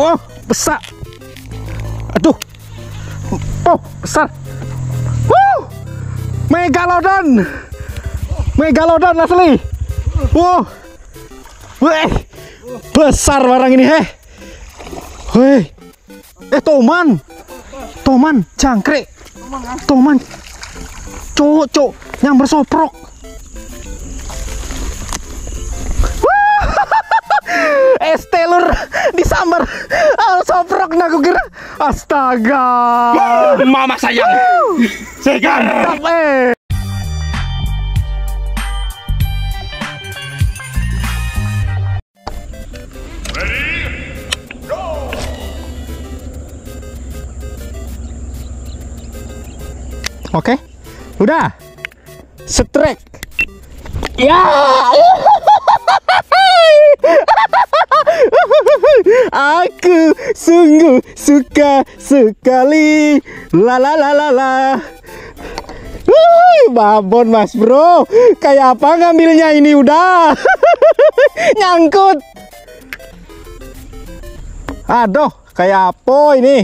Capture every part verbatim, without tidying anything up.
Oh, besar. Aduh. Oh, besar. Wuh. Megalodon. Megalodon asli. Wow. Weh. Besar barang ini, heh. Weh. Eh, toman. Toman, jangkrik. Toman. Cuk, cuk, yang bersoprok. Es telur disambar. Oh, soprok nah, aku kira. Astaga. Mama sayang. Segar. Eh. Oke, udah. Strike. Ya. Aku sungguh suka sekali. La la la la la. Wuh, babon mas bro. Kayak apa ngambilnya ini udah. Nyangkut. Aduh, kayak apa ini?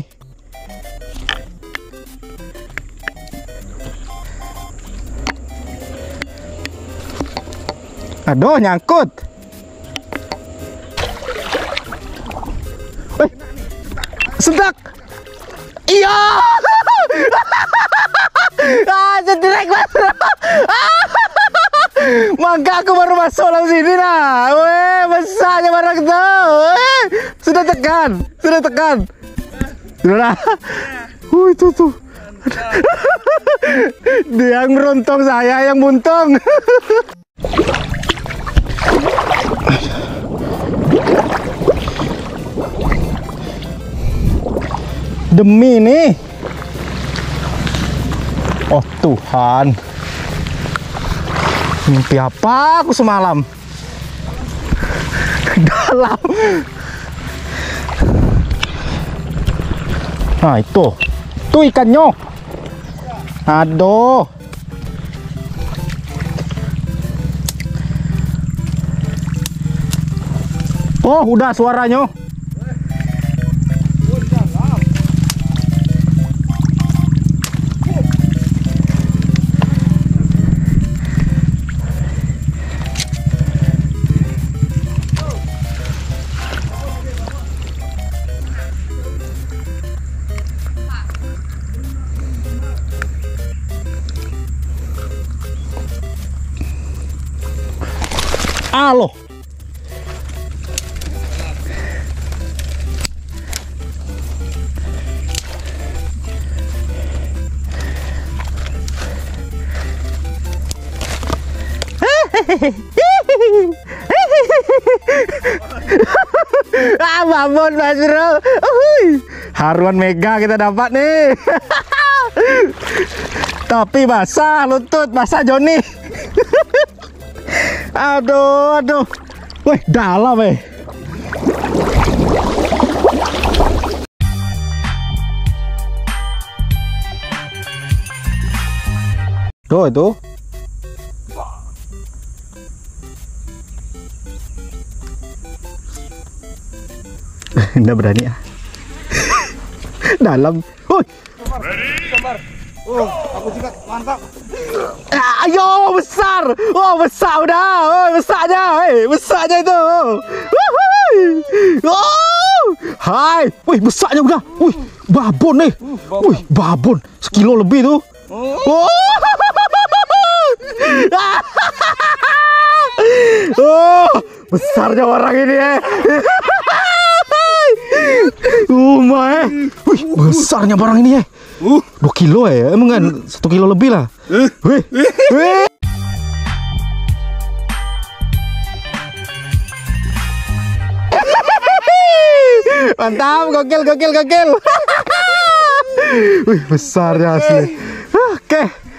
Aduh, nyangkut. Eh, sedak. Iya. Ah, jedrek mas. Maka aku baru masuk dalam sini nah. Weh, besarnya barang tuh. Eh, sudah tekan, sudah tekan. Sudah. Uh, itu tuh. Dia yang beruntung, saya yang buntung. Demi nih. Oh Tuhan. Mimpi apa aku semalam? Dalam. Nah itu. Tuh ikannya. Aduh. Oh, udah suaranya. Aloh. Ah, babon mas bro. Uhuy. Haruan mega kita dapat nih. Tapi basah lutut, basah Joni. Aduh, aduh. Wih, dalam eh. Tuh itu. Nggak berani ah. Dalam. Woi. Gambar. Oh, aku juga mantap. Ah, ayo besar. Oh, besar udah. Oh, besarnya. Hei, besarnya itu. Wuhui. Oh. Hai. Wih, besarnya udah. Wih, babon nih. Wih, babon. Sekilo lebih tuh. Oh. Oh, besarnya orang ini ya. Oh my. Wih, besarnya barang ini ya. Uh, dua kilo ya, emang kan satu kilo lebih lah. Wih, wih. Mantap, gokil, gokil, gokil. Wih, besarnya asli. Oke.